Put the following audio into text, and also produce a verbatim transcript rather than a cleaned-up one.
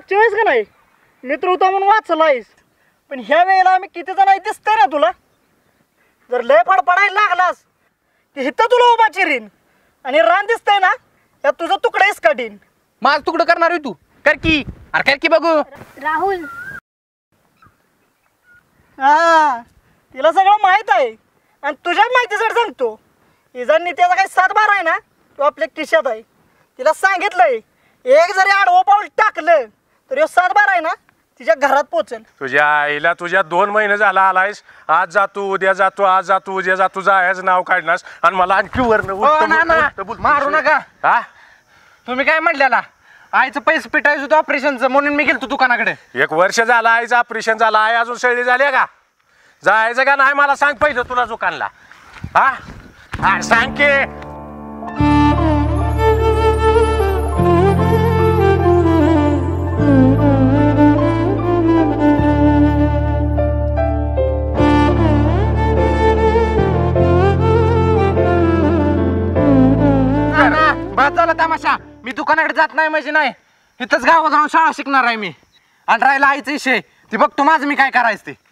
मागच्या वेळेस का नाही मित्र होता म्हणून वाचलायस, पण ह्या वेळेला आम्ही किती जण आहे दिसतंय ना तुला? जर लय फडफडायला लागलास की हिथं तुला उभा चिरीन आणि रान दिसतंय ना यात तुझं तुकडेच काढीन. माझं तुकडं करणार आहे तू? कर की. अरे कर की बघू. राहुल हा तिला सगळं माहित आहे आणि तुझ्या माहितीसाठी सांगतो. हिचा नित्याचा काही सात बारा आहे ना तो आपल्या खिशात आहे. तिला सांगितलंय एक जरी आडवं पाऊल टाकलं तर सात बारा आहे ना तिच्या घरात पोचेल. तुझ्या आईला तुझ्या दोन महिने झाला आलायस. आज जातो उद्या जातो आज जातो उद्या जातो जायचं नाव काढणास आणि मला आणखी वर्ण मारू नका. हा तुम्ही काय म्हटलेला आईचं पैसे पिटायचं होतं ऑपरेशनचं म्हणून मी गेलतो दुकानाकडे. एक वर्ष झालं आईचं ऑपरेशन झालं. आई अजून सळी झाली का? जायचं का नाही मला सांग पहिलं तुला दुकानला. हा हा सांग की. बस झाला तमाशा. मी दुकानाकडे जात नाही म्हणजे नाही. इथंच गावात जाऊन शाळा शिकणार आहे मी. आणि राहिला आईचा विषय ती बघतो माझं मी काय करायचं ते.